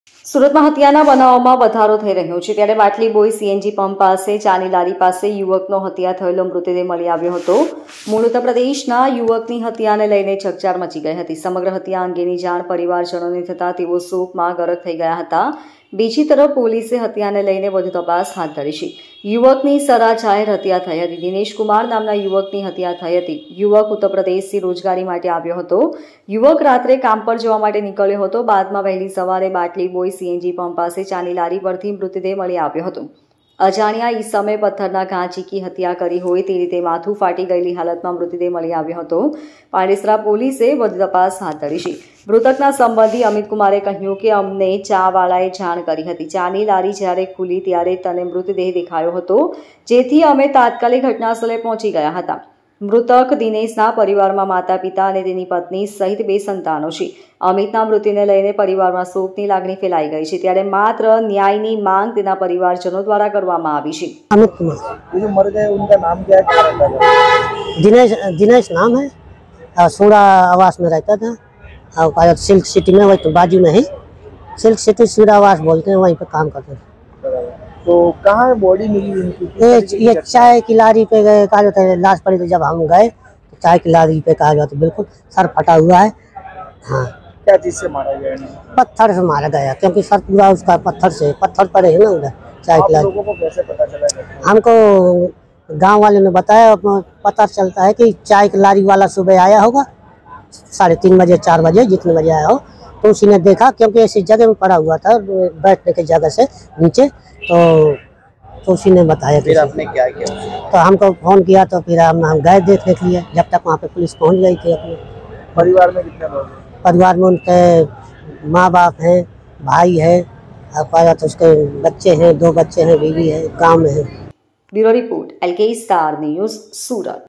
સુરતમાં હત્યાના બનાવોમાં વધારો થઈ રહ્યો છે ત્યારે બાટલી બોય સીએનજી પંપ પાસે ચાની લારી પાસે યુવકનો હત્યા થયેલો મૃતદેહ મળી આવ્યો હતો। મૂળ ઉત્તર પ્રદેશના યુવકની હત્યાને લઈને ચકચાર મચી ગઈ હતી। સમગ્ર હત્યા અંગેની જાણ પરિવારજનોને થતાં તેઓ શોકમાં ગરક થઈ ગયા હતા। બીજી તરફ પોલીસે હત્યાને લઈને વધુ તપાસ હાથ ધરી છે। યુવકની સરા જાહેર હત્યા થઈ હતી। દિનેશ કુમાર નામના યુવકની હત્યા થઈ હતી। યુવક ઉત્તર પ્રદેશથી રોજગારી માટે આવ્યો હતો। યુવક રાત્રે કામ પર જવા માટે નીકળ્યો હતો। બાદમાં વહેલી સવારે બાટલી બોય સીએનજી પંપ પાસે ચાની લારી પરથી મૃતદેહ મળી આવ્યો હતો। અજાણ્યા ઈસમે પથ્થરના ઘા ઝીકી હત્યા કરી હોય તે રીતે માથું ફાટી ગયેલી હાલતમાં મૃતદેહ મળી આવ્યો હતો। પાંડેસરા પોલીસે વધુ તપાસ હાથ ધરી છે। મૃતકના સંબંધી અમિત કુમારે કહ્યું કે અમને ચાવાળાએ જાણ કરી હતી। ચાની લારી જ્યારે ખુલી ત્યારે તને મૃતદેહ દેખાયો હતો, જેથી અમે તાત્કાલિક ઘટનાસ્થળે પહોંચી ગયા હતા। મૃતક દિનેશના પરિવારમાં માતા પિતા અને તેની પત્ની સહિત 2 સંતાનો છે। અમિતના મૃત્યુને લઈને પરિવારમાં શોકની લાગણી ફેલાઈ ગઈ છે ત્યારે માત્ર ન્યાયની માંગ તેના परिवारजनों द्वारा કરવામાં આવી છે। अमित कुमार जो मर गए उनका नाम क्या है, कहाँ रहता था? दिनेश नाम है और सूरा आवास में रहता था और सिल्क सिटी में, वही तो बाजू में ही सिल्क सिटी सूरा आवास बोलते हैं, वहीं पे काम करते थे। तो कहाँ बॉडी मिली उनकी? ये चाय की लारी पे गए, कहा जाता है लाश पड़ी, तो जब हम गए तो चाय की लारी पे कहा जाता बिल्कुल सर फटा हुआ है। हाँ, क्या चीज से मारा गया इन्हें? पत्थर से मारा गया, क्योंकि सर पूरा उसका पत्थर पड़े है ना उधर चाय की लारी। लोगों को कैसे पता चला? हमको गांव वाले ने बताया, पता चलता है कि चाय की लारी वाला सुबह आया होगा 3:30 बजे 4 बजे जितने बजे आया हो, तो उसी ने देखा, क्योंकि ऐसी जगह में पड़ा हुआ था बैठने की जगह से नीचे, तो उसी ने बताया। फिर आपने क्या किया? तो हमको फोन किया, तो फिर हम गए देख लिए, जब तक वहाँ पे पुलिस पहुँच गई थी। अपने परिवार में कितने लोग हैं? परिवार में उनके माँ बाप हैं, भाई है, और तो उसके बच्चे हैं, 2 बच्चे हैं, बीवी है, गाँव में है। Bureau report LK star news सूरत।